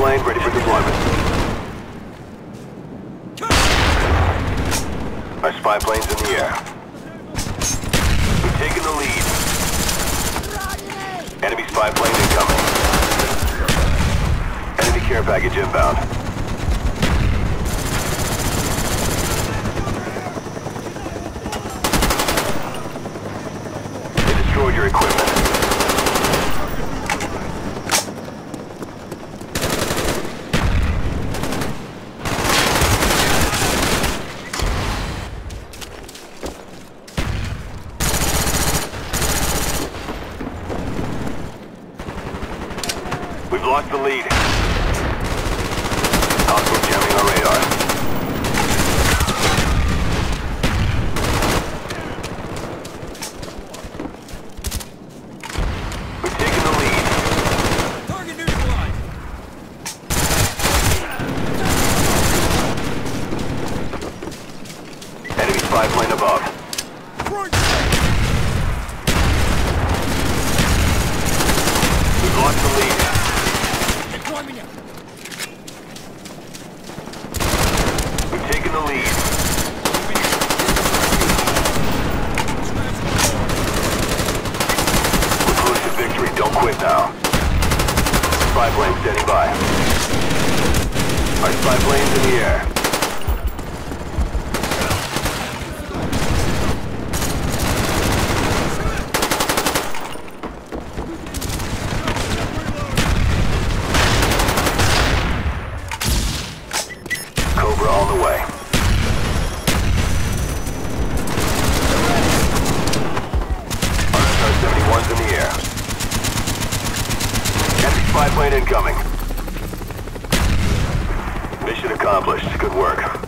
plane ready for deployment. Our spy plane's in the air. We've taken the lead. Enemy spy plane incoming. Enemy care package inbound. They destroyed your equipment. We've lost the lead. Hostile jamming our radar. We've taken the lead. Target neutralized. Enemy spy plane above. We've lost the lead. We've taken the lead. We're close to victory. Don't quit now. Spy plane standing by. Our spy plane's in the air. Cobra on the way. RSR-71's in the air. Enemy spy plane incoming. Mission accomplished. Good work.